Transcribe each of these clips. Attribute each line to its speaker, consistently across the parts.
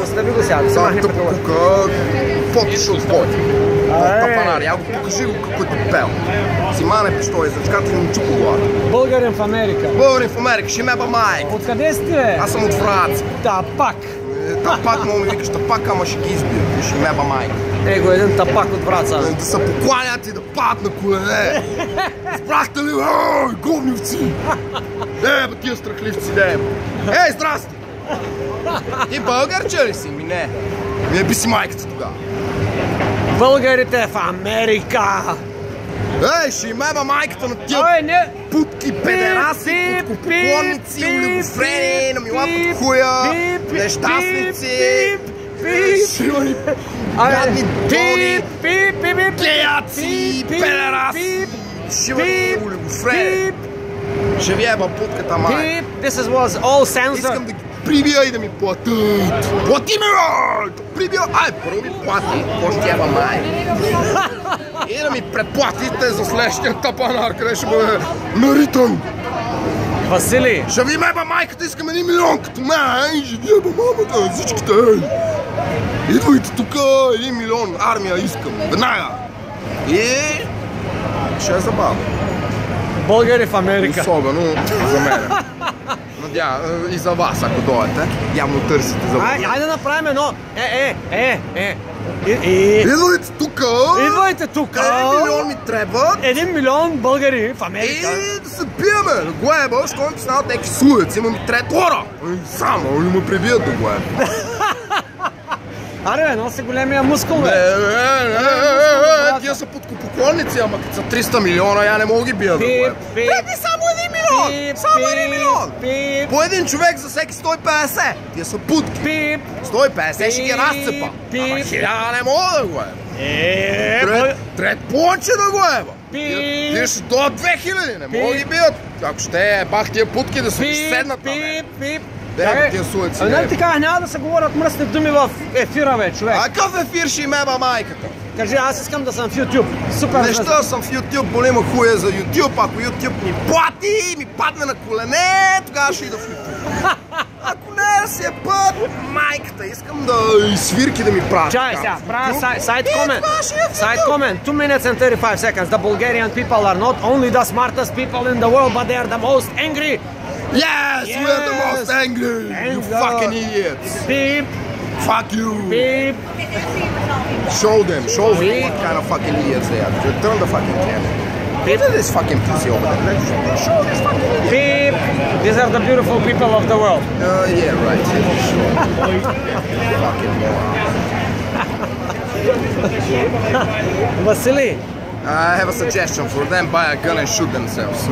Speaker 1: да ви го сега, да се махне петъла.
Speaker 2: Тук, фотошоп твой. Тапанар, я го покажи го какво ти пел. Си мане пиштол и зачката и му чуко главата.
Speaker 1: Българин в Америка.
Speaker 2: Българин в Америка, ще меба майка.
Speaker 1: Откъде си ти, бе?
Speaker 2: Аз съм от Враца.
Speaker 1: Тапак.
Speaker 2: Тапак, мога ми викаш тапак, ама ще ги избия. И ще меба майка.
Speaker 1: Его, един тапак от Враца.
Speaker 2: Да се покланят и да падат на колене. Збрахте ли, говнивци? Бе, тия страхливци, де. Ей, здрасти! Ти българче ли си? Ми не. Не би си майката тогава.
Speaker 1: Българите в Америка.
Speaker 2: Ей, ще имеба майката на тия путки, педераси, путкопоклонници, олигофрени, намила под хуя, нещастници, ще има ни гадни долни, геяци, педераси, ще има ни олигофрени. Ще ви еба путката майка.
Speaker 1: This was all censored.
Speaker 2: Искам да ги прибия и да ми платят. Плати ми, бе! Прибия! Ай, първо ми плати, какво ще еба майка. И да ми предплатите за следващия тапанар, къде ще бъде наритан.
Speaker 1: Васили!
Speaker 2: Ще ви меба майката, искам 1 милион като мен, ще ви еба мамата, всичките. Идвайте тук, 1 милион, армия искам, веднага. И ще е забавно.
Speaker 1: Българи в Америка.
Speaker 2: Особено за мен. И за вас, ако дойдете. Явно търсите за България.
Speaker 1: Айде да направим едно.
Speaker 2: Идвайте тук!
Speaker 1: Идвайте тук!
Speaker 2: 1 милион ми трябва.
Speaker 1: 1 милион българи в Америка.
Speaker 2: И да се биеме. Да го еба, щом ми станат някакви слуеци. Има ми трет хора. Само, не ме прибият да го еба.
Speaker 1: Аре, бе, носи големия мускул, бе.
Speaker 2: Тия са подкупоклонници, ама като са 300 милиона, я не мога ги бия да го еба. Еди само 1 милион! Само 1 милион! По един човек за всеки 150. Тия са путки. 150 ще ги разцепа. Ама 1000 не мога да го еба. Трет повече да го еба. Тия ще до 2000, не мога ги бият. Ако ще бах тия путки да се седнат на мен.
Speaker 1: Нали ти казах, няма да се говорят мръсни думи в ефира, бе, човек.
Speaker 2: А какъв ефир ще имеба майката?
Speaker 1: Кажи, аз искам да съм в YouTube. Супер.
Speaker 2: Неща съм в YouTube, боли ма хуя за YouTube. Ако YouTube ми плати, ми падне на колене, тогава ще ида в YouTube. Ако не си е път, майката, искам да и свирки да ми правят.
Speaker 1: Чай сега, правя сайт комент. Сайт комент, 2 minutes and 35 seconds. The Bulgarian people are not only the smartest people in the world, but they are the most angry.
Speaker 2: Yes, we are the most angry. You fucking idiots.
Speaker 1: Beep.
Speaker 2: Fuck you.
Speaker 1: Beep.
Speaker 2: Show them what kind of fucking idiots they are. Turn the fucking camera. Look at this fucking pussy over there. Show this fucking idiot.
Speaker 1: Beep. These are the beautiful people of the world.
Speaker 2: Yeah, right. Sure. Fucking moron.
Speaker 1: Vasily.
Speaker 2: I have a suggestion for them. Buy a gun and shoot themselves.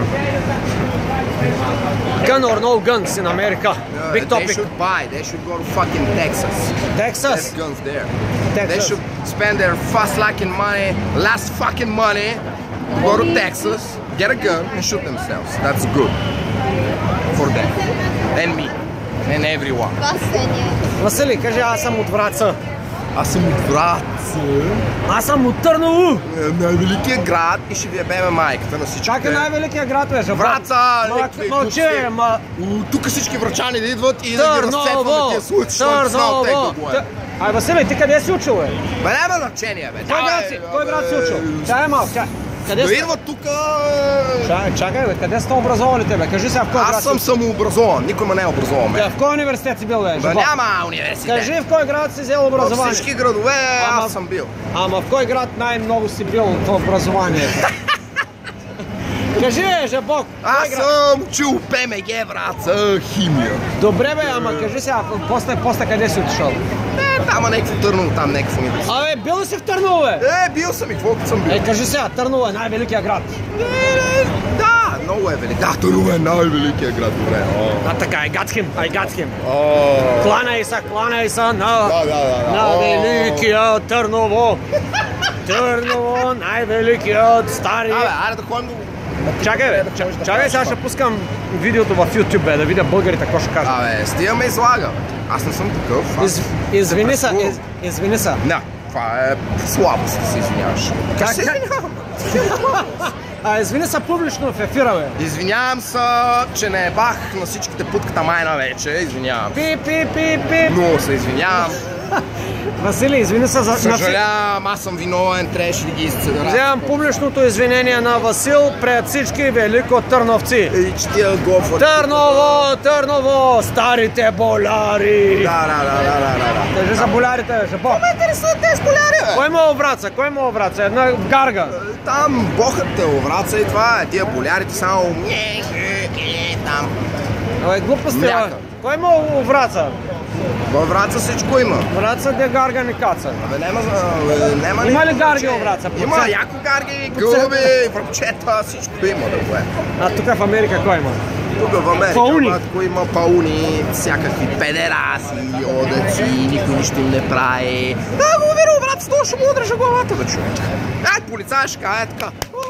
Speaker 1: Gun or no guns in America? Big topic.
Speaker 2: They should go to fucking Texas.
Speaker 1: Texas?
Speaker 2: There's guns there.
Speaker 1: Texas.
Speaker 2: They should spend their last fucking money, go to Texas, get a gun and shoot themselves. That's good for them. And me. And everyone.
Speaker 1: Васили, кажи, аз съм от Враца.
Speaker 2: Аз съм от Враца.
Speaker 1: Аз съм от Търново.
Speaker 2: Най-великият град и ще ви ебеме майката на всички.
Speaker 1: Как е най-великият град, бе?
Speaker 2: Враца!
Speaker 1: Мълчи, ма...
Speaker 2: Тук всички врачани да идват и да ги разцепваме тия случаи, защото знал тек да го е.
Speaker 1: Ай, Василий, ти къде си учил, бе?
Speaker 2: Бе, няма значение, бе.
Speaker 1: Кой град си учил? Чай малко, чай.
Speaker 2: Да идват тук...
Speaker 1: Чакай, бе, къде сте образовали тебе? Кажи сега в кой град си?
Speaker 2: Аз съм самообразован, никой ме не е образован, бе.
Speaker 1: В кой университет си бил, бе?
Speaker 2: Бе, няма университет.
Speaker 1: Кажи в кой град си взел образование?
Speaker 2: В всички градове аз съм бил.
Speaker 1: Ама в кой град най-много си бил в образованието? Кажи, бе, жабок!
Speaker 2: Аз съм учил ПМГ, Враца, химия.
Speaker 1: Добре, бе, ама кажи сега, после къде си отишъл?
Speaker 2: Там някакво Търново, там някакво университет.
Speaker 1: Абе, бил ли си в Търново, бе?
Speaker 2: Бил съм и какво съм бил.
Speaker 1: Кажи сега, Търново е най-великият град.
Speaker 2: Да, много е велик. Да, Търново е най-великият град, добре.
Speaker 1: Така, I got him. Кланяй са на великия Търново. Търново, най-великият стари.
Speaker 2: Айде да ходим до...
Speaker 1: Чакай, сега ще пускам видеото в YouTube, бе, да видя българите какво ще кажат.
Speaker 2: Стига ме излага. Аз не съм такъв.
Speaker 1: Извини са.
Speaker 2: Не, това е слабост да се извиняваш. Как се извинявам?
Speaker 1: Извини се публично в ефира, бе.
Speaker 2: Извинявам се, че не бах на всичките путката майна вече. Извинявам.
Speaker 1: Пи.
Speaker 2: Много се извинявам.
Speaker 1: Василий, извини се за...
Speaker 2: Съжалявам, аз съм виновен, трябваше да ги изцедра.
Speaker 1: Вземам публичното извинение на Васил пред всички велико търновци.
Speaker 2: И че тия гофа.
Speaker 1: Търново, старите боляри.
Speaker 2: Да.
Speaker 1: Кажи за болярите, ще бо.
Speaker 2: Ме интересуват тези боляри, бе.
Speaker 1: Кой има Овраца? Една гарга.
Speaker 2: Там бохате Овраца и това е. Тия болярите само... Там.
Speaker 1: Абе, глупости, бе. Кой има Овраца?
Speaker 2: Във Враца всичко има.
Speaker 1: Враца де гарга не каца.
Speaker 2: Абе няма...
Speaker 1: Има ли гарги във Враца?
Speaker 2: Има яко гарги, гълби, връбчета, всичко има да го е.
Speaker 1: А тук в Америка кой има?
Speaker 2: Тук в Америка има пауни, всякакви педераси, одеци, никой нищо им не прави. Да, го уверя, Враца, това ще му удръжа главата, бе, човек. Полицай ще каже така.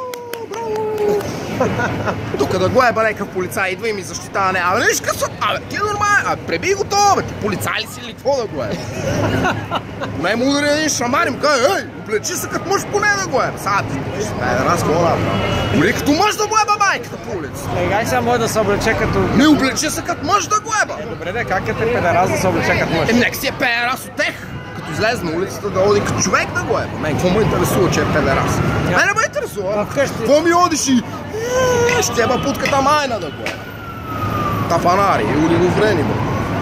Speaker 2: Тук да го е някакъв полицай, идва и ми защитава, не, абе нещо късват, абе ти е нормално, пребий го това, бе, ти полицай ли си или какво да го е? Не му удари един шамар и му каже, ей, облечи се като мъж поне да го е, сега ти ще ме раз хора, бе, дори като мъж да го е, бе, майката по улица.
Speaker 1: Гай сега може да се облече като...
Speaker 2: Не, облечи се като мъж да го е, бе.
Speaker 1: Добре, де, как е те педерас да се облече като мъж?
Speaker 2: Нека си е педерас от тех. Излезе на улицата да оди като човек да го е. Мен какво ме интересува, че е педерас? Мене ме интересува. Какво ми одиш и... Ще еба путката майна да го е. Тафанари и олигофрени, бе.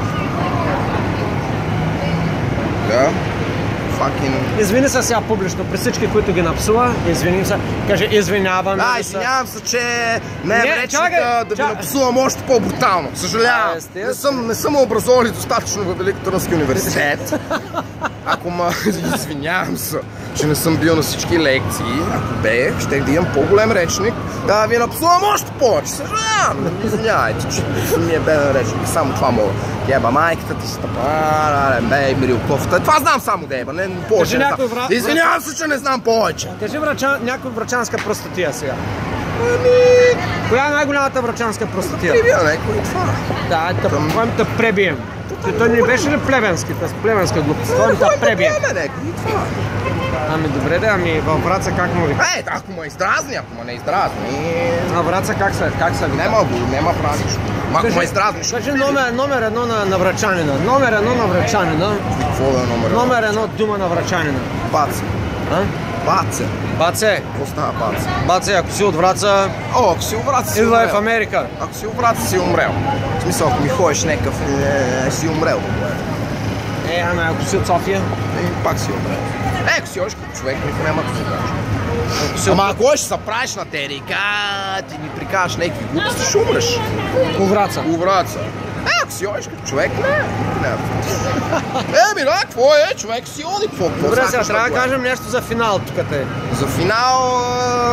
Speaker 2: Да.
Speaker 1: Извини се сега публично при всички, които ги напсува. Извиним се. Каже, извинявам.
Speaker 2: Да, извинявам се, че не е речника да ви напсувам още по-брутално. Съжалявам. Не съм образовали достатъчно във Великотърновски университет. Ако извинявам се, че не съм бил на всички лекции, ако бех, щех да имам по-голем речник, да ви напсувам още повече. Съжалявам. Извинявайте, че ми е беден речник. Само това мога. Еба майката ти стъпа, бе, Мирил кофта. Това знам само да еба, не повече не знам. Извинявам се, че не знам повече.
Speaker 1: Кажи някой врачанска простатия сега. Коя е най-голямата врачанска простатия?
Speaker 2: Прибия някой това.
Speaker 1: Да, да пребием. Той не беше ли плевенски, плевенска глупост? Това да пребием. Ами добре да, ами във Враца как му ви?
Speaker 2: Ако ме издразни, ако ме не издразни...
Speaker 1: А Враца как се ви?
Speaker 2: Нема правиш. Ако ме издразни...
Speaker 1: Кажи номер едно на врачанина. Номер едно на врачанина.
Speaker 2: Какво да е номер едно?
Speaker 1: Номер едно дума на врачанина.
Speaker 2: Баце. Баце.
Speaker 1: Баце?
Speaker 2: Какво става Баце?
Speaker 1: Баце, ако си от Враца...
Speaker 2: Ако си от Враца си умрел.
Speaker 1: Идва в Америка.
Speaker 2: Ако си от Враца си умрел. В смисъл, ако ми ходиш някакъв, си умрел.
Speaker 1: Ама ако си от София?
Speaker 2: Пак си умрел. Ако си още като човек, никой няма да се каже. Ама ако ще се правиш на терика, ти ми прикажеш някакви глупости, ще умреш.
Speaker 1: У Враца?
Speaker 2: У Враца. Ако си още като човек, не. Да, какво е? Човек си оди.
Speaker 1: Добре, сега трябва да кажем нещо за финал тук те.
Speaker 2: За финал...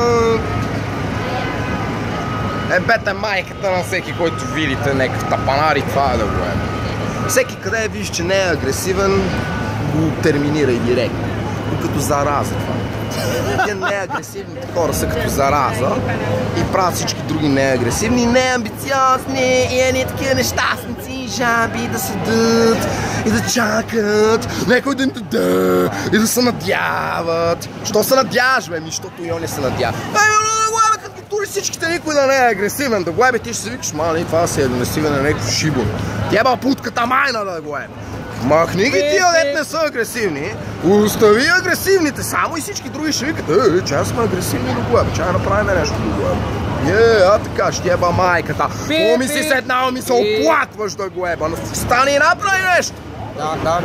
Speaker 2: бете майката на всеки, който видите някакъв тапанар и това да го е. Всеки къде виж, че не е агресивен, го терминира и директно. Като зараза това. Те неагресивните хора са като зараза и правят всички други неагресивни, неамбициозни и едни такива нещастници и жаби да седат и да чакат някой да им даде и да се надяват. Що се надяваш, бе? Защото и он не се надява. Като тури всичките, никой да не е агресивен. Да го ебе, ти ще се викаш, мали, това си агресивен на някакво шибон. Тя путката майна да го ебе. Махни ги тия, дет не са агресивни, остави агресивните само и всички други ще викат, че аз сме агресивни до глеба, че направим нещо до глеба. Така, ще еба майката. Поми си седнал ми се оплакваш да го еба, стани и направи нещо.
Speaker 1: Да.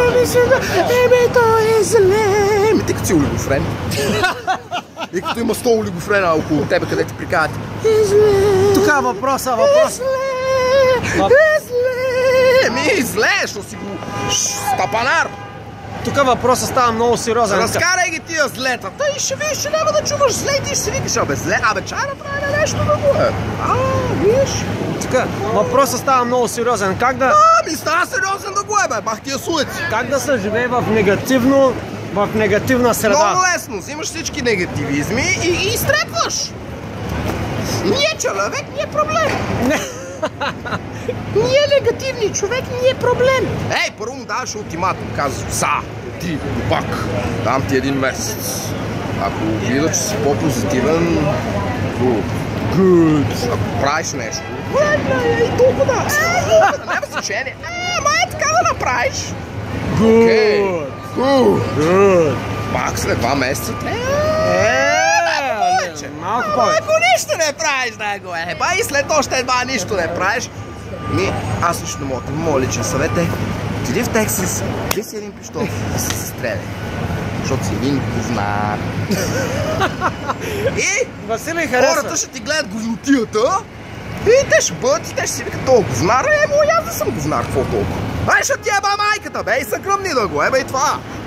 Speaker 2: Той е зле. Ти като си олигофрен. И като има 100 олигофрена около тебе, къде ти прикажат, е зле.
Speaker 1: Тук е въпроса.
Speaker 2: Е зле. Зле, защото си го стапанар.
Speaker 1: Тук въпросът става много сериозен.
Speaker 2: Разкарай ги тия злета. Тъй ще видиш, че няма да чуваш зле и ти ще си викаш, абе зле, чай направи нещо да го е. Виж.
Speaker 1: Тук въпросът става много сериозен. Как да...
Speaker 2: Ми става сериозен да го е, бе, бах тия суеци.
Speaker 1: Как да се живее в негативна среда?
Speaker 2: Много лесно, взимаш всички негативизми и ги изтрепваш. Ние човек, не е проблем. Ние негативни човек, не е проблем. Първо му даваш ултиматум, казваш, ти, пак, дам ти 1 месец. Ако видя, че си по-позитивен,
Speaker 1: Good.
Speaker 2: Ако правиш нещо, и толкова да. Няма значение. Май така да направиш.
Speaker 1: Good. Good.
Speaker 2: Пак след 2 месеца.
Speaker 1: Малко повече.
Speaker 2: Ако нищо не правиш, да го и след още едва нищо не правиш. Аз нищо не мога. Моя личен съвет е, отиди в Тексас, ти си един пищов и се стреляй. Защото си един говнар. И
Speaker 1: Василий харесва.
Speaker 2: хората ще ти гледат гозотията и те ще бъдат и те ще си викат, толкова говнар, аз да съм говнар, какво толкова? Ай, ще ти еба майката, бе, и са кръмни да го еба и това.